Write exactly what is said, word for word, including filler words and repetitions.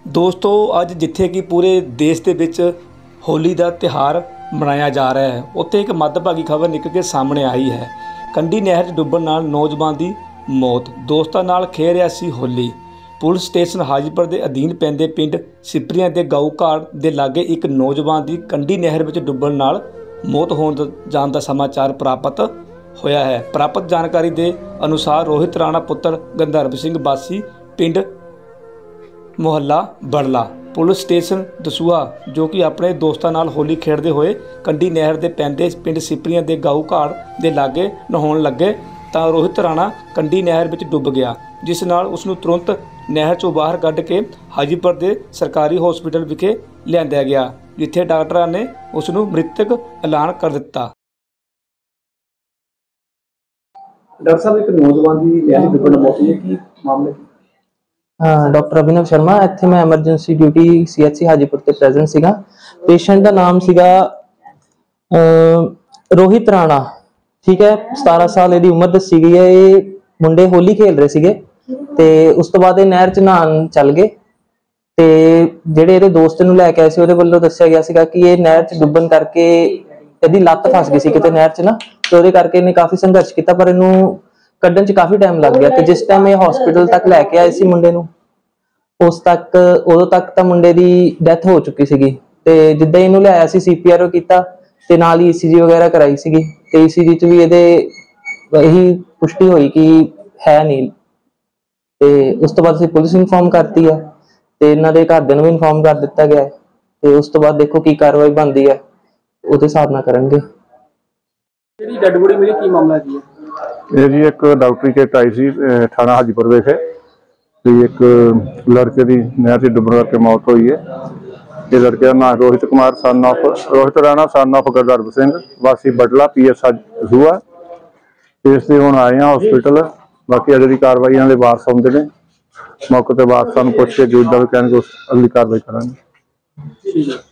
दोस्तों अज जिथे कि पूरे देश के विच होली का त्यौहार मनाया जा रहा है, उत्थे एक मद्दभागी खबर निकल के सामने आई है। कंढी नहर च डुब्बण नाल नौजवान की मौत। दोस्तां नाल खेल रहा सी होली। पुलिस स्टेशन हाजीपुर के अधीन पैंदे पिंड सिपरियां के गाऊ घाड़ के लागे एक नौजवान की कंढी नहर में डुब्बण नाल मौत होण जाण दा समाचार प्राप्त होया है। प्राप्त जानकारी के अनुसार रोहित राणा पुत्र गंधर्व सिंह वासी पिंड मुहल्ला बड़ला पुलिस स्टेशन दसूहा जो कि अपने दोस्तों नाल होली खेडते हुए कंढी नहर के पैंदे पिंड सिपरियां के गाऊ घाड़ के लागे नहाउण लगे तो रोहित राणा कंढी नहर में डुब गया, जिस नाल उसनूं तुरंत नहर चों बाहर कढ़ के हाजीपुर के सरकारी हॉस्पिटल विखे लिआंदा गया, जिथे डॉक्टरां ने उसनूं मृतक ऐलान कर दिता। डॉक्टर साहब एक नौजवान की नहर में डुब्बण मौत हुई है, की मामले की? हाँ, डॉक्टर अभिनव शर्मा इत्थे मैं emergency duty C H C Hajipur ते प्रेजेंट सीगा। पेशेंट का नाम सीगा रोहित राणा, ठीक है, सतारह साल इहदी उम्र दसी गई है। ये मुंडे होली खेल रहे सीगे ते उस तो बाद ये नहर च नहान चल गए ते जिहड़े इहदे दोस्त नूं लैके आए सी उहदे वल्लों दस्सिया गया सीगा कि ये नहर च डुब्बण करके इहदी लत्त फस गई सी किते नहर च ना, ते उहदे करके इहने काफी संघर्ष किया पर इहनूं कड्ढण च काफी टाइम लग गया। ते जिस टाइम ये हॉस्पिटल तक लैके आए सी मुंडे नूं उस तक उदों तक तां मुंडे दी डैथ हो चुकी सीगी ते जिद्दां इहनूं लिआया सी सी पी आर ओ कीता ते नाल ही ई सी जी वगैरह कराई सीगी ते ई सी जी च भी इहदे यही पुष्टि हुई कि है नहीं। ते उस तो बाद असीं पुलिस इन्फॉर्म करती है ते इन्हां दे घरदिआं नूं भी इन्फॉर्म कर दित्ता गया है ते उस तो बाद देखो की कार्रवाई बनदी है ਉਹਦੇ ਹਿਸਾਬ ਨਾਲ ਕਰਨਗੇ। ਜਿਹੜੀ ਡੈਡ ਬੋਡੀ ਮਿਲੀ ਕੀ ਮਾਮਲਾ ਜੀ ਇਹ ਜੀ ਇੱਕ ਡਾਕਟਰੀ ਕਿਟ ਆਈ ਸੀ ਥਾਣਾ ਹਾਜੀਪੁਰ ਵਿਖੇ ਤੇ ਇੱਕ ਲੜਕੇ ਦੀ ਨਹਿਰ 'ਚ ਡੁੱਬਣ ਕਰਕੇ ਮੌਤ ਹੋਈ ਹੈ। ਇਹ ਲੜਕੇ ਦਾ ਨਾਮ Rohit Kumar son of Rohit Rana son of ਗਰਦਰਬ ਸਿੰਘ ਵਾਸੀ ਬਟਲਾ ਪੀ ਐਸ ਦਸੂਹਾ। ਇਸ ਤੇ ਹੁਣ ਆਏ ਆ ਹਸਪੀਟਲ, ਬਾਕੀ ਅਗਲੀ ਕਾਰਵਾਈ ਇਹਨਾਂ ਦੇ ਵਾਰਸ ਆਉਂਦੇ ਨੇ, ਮੌਕੇ ਤੇ ਵਾਰਸਾਂ ਨੂੰ ਪੁੱਛ ਕੇ ਜੋ ਵੀ ਕਹਿਣਗੇ ਉਸ ਅਗਲੀ ਕਾਰਵਾਈ ਕਰਾਂਗੇ। ਠੀਕ ਹੈ।